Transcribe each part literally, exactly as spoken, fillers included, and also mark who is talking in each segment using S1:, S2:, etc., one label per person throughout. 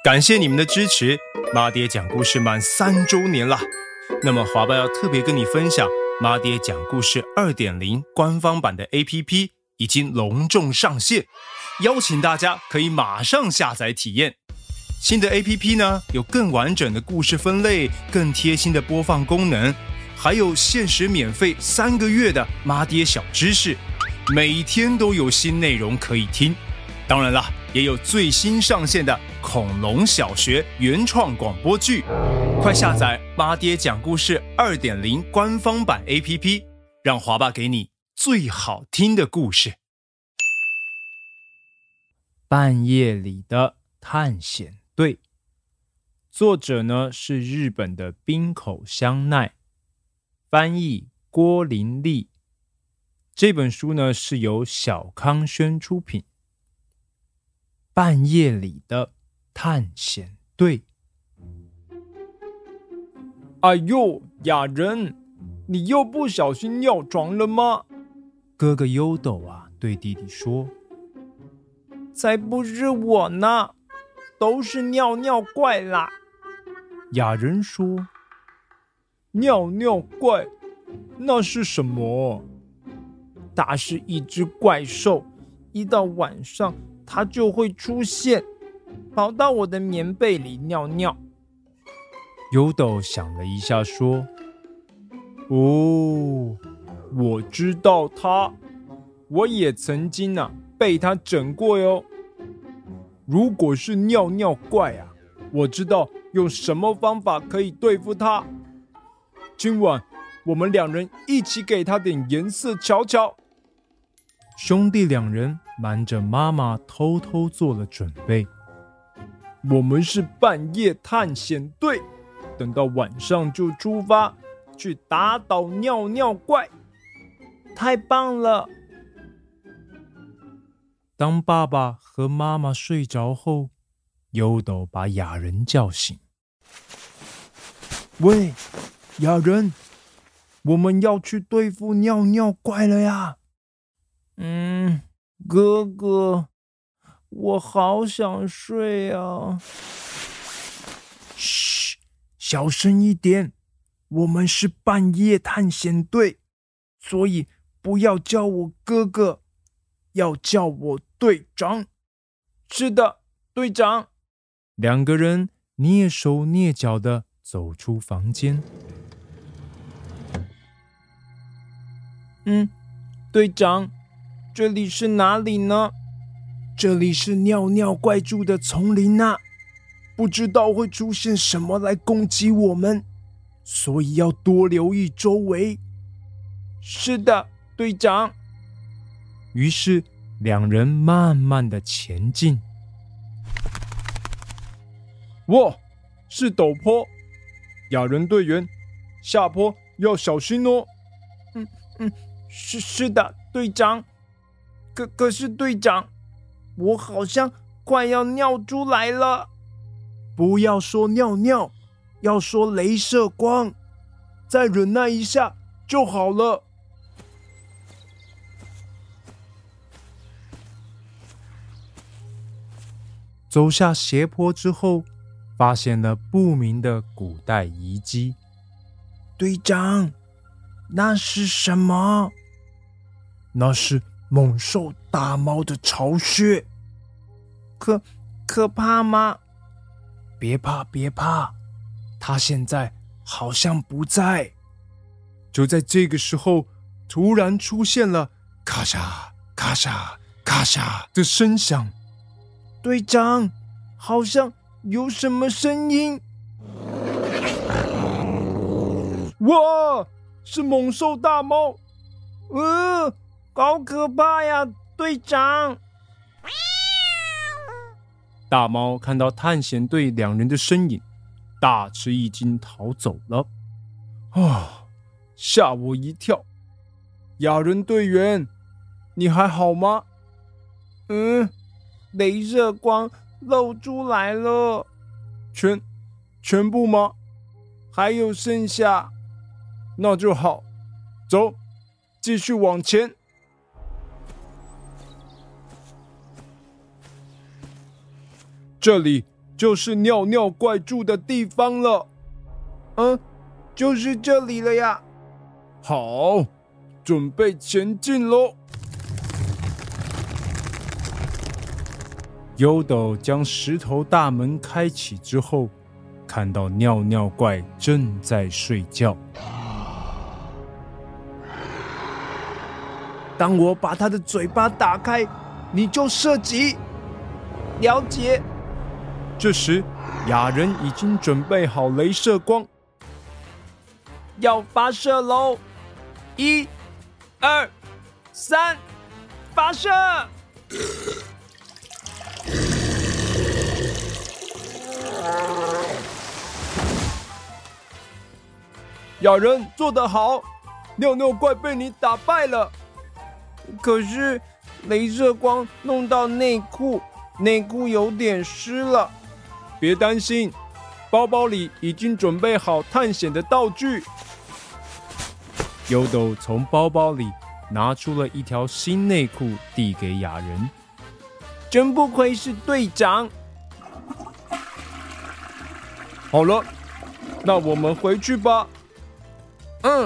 S1: 感谢你们的支持，妈爹讲故事满三周年啦！那么华爸要特别跟你分享，妈爹讲故事 二点零 官方版的 A P P 已经隆重上线，邀请大家可以马上下载体验。新的 A P P 呢，有更完整的故事分类，更贴心的播放功能，还有限时免费三个月的妈爹小知识，每天都有新内容可以听。当然啦，也有最新上线的恐龙小学原创广播剧，快下载妈爹讲故事 二点零 官方版 A P P， 让华爸给你最好听的故事。
S2: 半夜里的探险队，作者呢是日本的滨口香奈，翻译郭林丽。这本书呢是由小康轩出品。半夜里的探险队。哎呦，雅人，你又不小心尿床了吗？哥哥优斗啊，对弟弟说。才不是我呢，都是尿尿怪啦。雅人说。尿尿怪，那是什么？它是一只怪兽，一到晚上它就会出现，跑到我的棉被里尿尿。优斗想了一下说，哦，我知道它，我也曾经啊被它整过哟。如果是尿尿怪啊，我知道用什么方法可以对付它。今晚我们两人一起给它点颜色瞧瞧。兄弟两人瞒着妈妈偷偷做了准备。我们是半夜探险队，等到晚上就出发，去打倒尿尿怪。太棒了！当爸爸和妈妈睡着后，优斗把雅人叫醒。喂，雅人，我们要去对付尿尿怪了呀！嗯，哥哥，我好想睡啊。嘘，小声一点，我们是半夜探险队，所以不要叫我哥哥，要叫我队长。是的，队长。两个人蹑手蹑脚地走出房间。嗯，队长，这里是哪里呢？这里是尿尿怪住的丛林啊，不知道会出现什么来攻击我们，所以要多留意周围。是的，队长。于是两人慢慢的前进。哇，是陡坡，雅人队员，下坡要小心哦。嗯嗯，是是的，队长。可可是队长，我好像快要尿出来了。不要说尿尿，要说雷射光，再忍耐一下就好了。走下斜坡之后，发现了不明的古代遗迹。队长，那是什么？那是猛兽大猫的巢穴。可可怕吗？别怕别怕，它现在好像不在。就在这个时候，突然出现了咔嚓咔嚓咔嚓的声响。队长，好像有什么声音。哇，是猛兽大猫。呃好可怕呀，队长！大猫看到探险队两人的身影，大吃一惊，逃走了。啊，吓我一跳！雅人队员，你还好吗？嗯，雷射光露出来了。全全部吗？还有剩下？那就好，走，继续往前。这里就是尿尿怪住的地方了。
S3: 嗯，就是这里了呀。
S2: 好，准备前进喽。优斗将石头大门开启之后，看到尿尿怪正在睡觉。
S3: 当我把他的嘴巴打开，你就射击。了解。
S2: 这时，雅人已经准备好雷射光，
S3: 要发射喽！一、二、三，发射！
S2: 雅人做得好，尿尿怪被你打败了。
S3: 可是雷射光弄到内裤，内裤有点湿了。
S2: 别担心，包包里已经准备好探险的道具。优斗从包包里拿出了一条新内裤，递给雅人。
S3: 真不愧是队长。
S2: 好了，那我们回去吧。
S3: 嗯。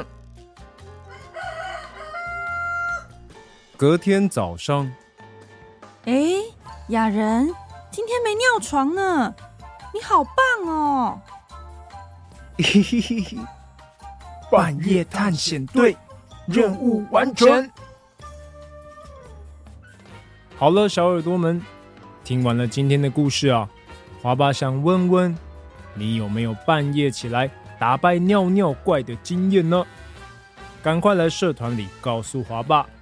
S2: 隔天早上，
S4: 哎，雅人，今天没尿床呢，你好棒哦！
S3: 嘿嘿嘿嘿，半夜探险队任务完成。
S2: 好了，小耳朵们，听完了今天的故事啊，华爸想问问你有没有半夜起来打败尿尿怪的经验呢？赶快来社团里告诉华爸。